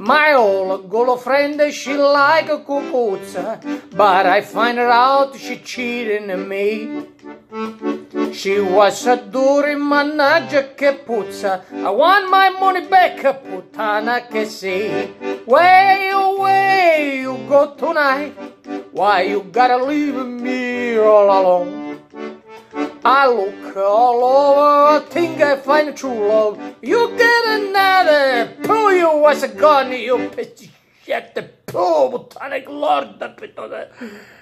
My old girlfriend, she like a cucuzza, but I find her out she cheating on me. She was a duri mannaggia che puzza. I want my money back, puttana che sei. Where you go tonight? Why you gotta leave me all alone? I look all over, I think I find true love. You get another, pull you was a gun, you piece of shit, the puttana lord, the